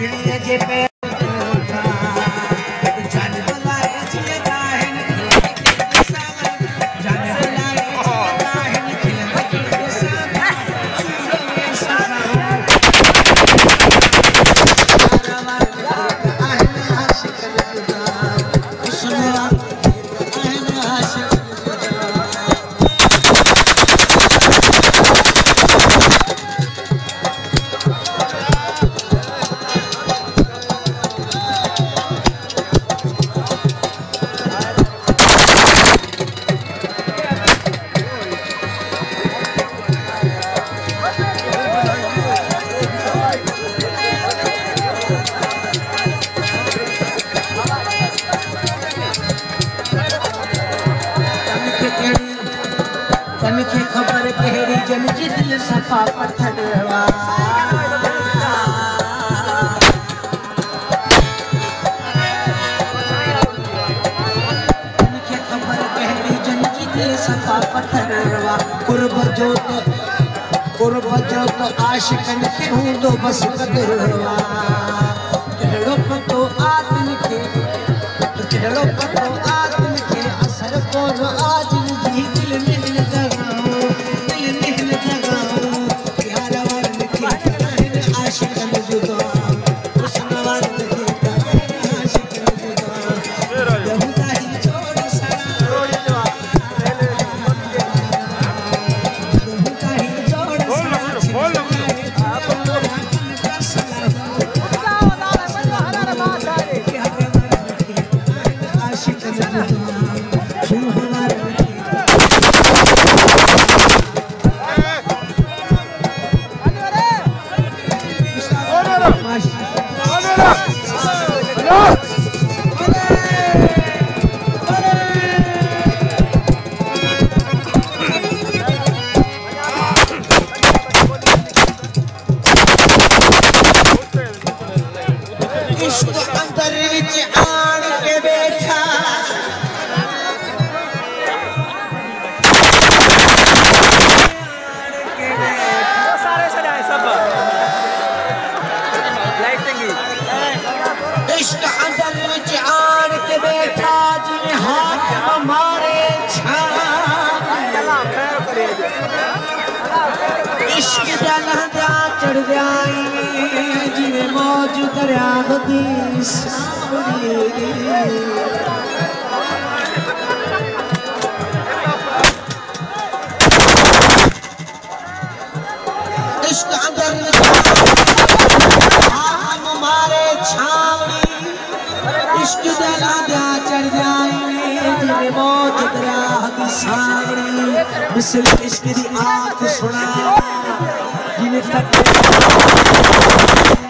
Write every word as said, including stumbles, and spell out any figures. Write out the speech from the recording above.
तनखे खबर केड़ी जन जी दिल सफा पत्थरवा तनखे खबर केड़ी जन जी दिल सफा पत्थरवा कुर्ब जोत कुर्ब जोत आशिकन के हूंदो बस कदरवा केड़ो पतो आदमी के केड़ो पतो आदमी के असर कोन आदमी जी दिल में इश्क जलंदा चढ़ जाए जिवे मौज दरिया दी सावली इश्क अंदर हम मारे छावनी इश्क जलंदा चढ़ जाए जिवे मौज दरिया दी सावली मिसल इश्क दी आग सुना जिन्हें तक